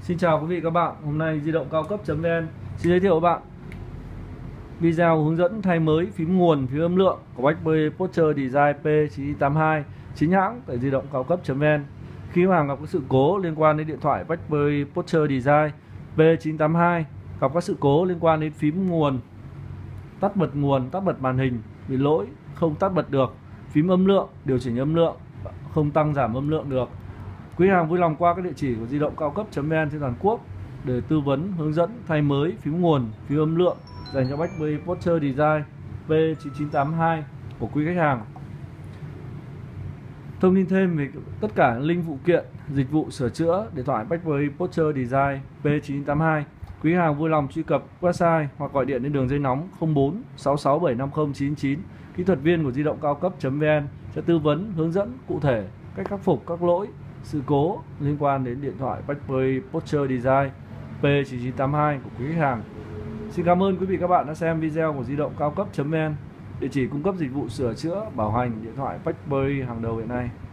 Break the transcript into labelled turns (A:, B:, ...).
A: Xin chào quý vị các bạn, hôm nay di động cao cấp.vn xin giới thiệu các bạn video hướng dẫn thay mới phím nguồn, phím âm lượng của BlackBerry Posture Design P9982 chính hãng tại di động cao cấp.vn. Khi khách hàng gặp các sự cố liên quan đến điện thoại BlackBerry Posture Design P982, gặp các sự cố liên quan đến phím nguồn, tắt bật màn hình bị lỗi, không tắt bật được, phím âm lượng, điều chỉnh âm lượng, không tăng giảm âm lượng được, quý khách hàng vui lòng qua các địa chỉ của di động cao cấp.vn trên toàn quốc để tư vấn hướng dẫn thay mới phím nguồn, phím âm lượng dành cho BlackBerry Posture Design P9982 của quý khách hàng. Thông tin thêm về tất cả link phụ kiện, dịch vụ sửa chữa điện thoại BlackBerry Posture Design P9982, quý khách hàng vui lòng truy cập website hoặc gọi điện đến đường dây nóng 04 66 750 999. Kỹ thuật viên của di động cao cấp.vn sẽ tư vấn hướng dẫn cụ thể cách khắc phục các lỗi, sự cố liên quan đến điện thoại BlackBerry Posture Design P9982 của quý khách hàng. Xin cảm ơn quý vị các bạn đã xem video của di động cao cấp.vn, địa chỉ cung cấp dịch vụ sửa chữa, bảo hành điện thoại BlackBerry hàng đầu hiện nay.